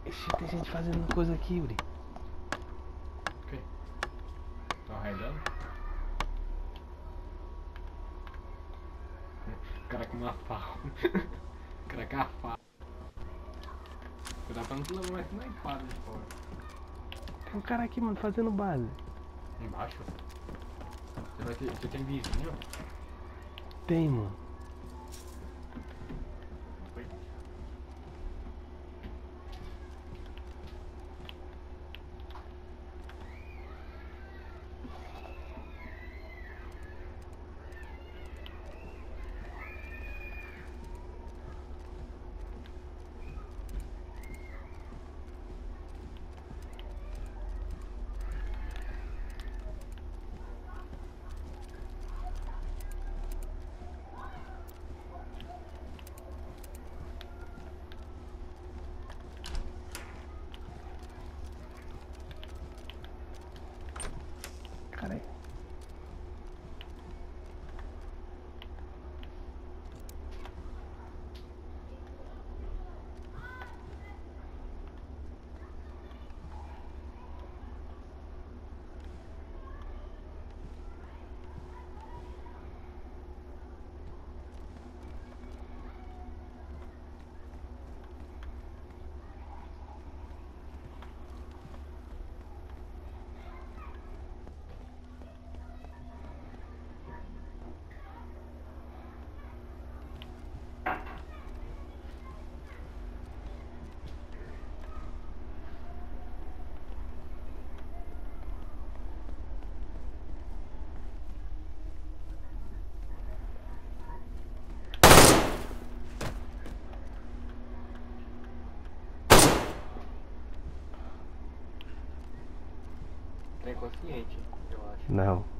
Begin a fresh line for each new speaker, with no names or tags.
Ixi, tem gente fazendo coisa aqui, Uri.
O quê? Tô arraigando? O cara com uma faca. O cara com a faca. Cuidado pra não te levar mais uma empada de fora.
Tem um cara aqui, mano, fazendo base.
Embaixo? Você tem vizinho?
Tem, mano.
Oi?
Cara,
Tá inconsciente, eu acho.
não.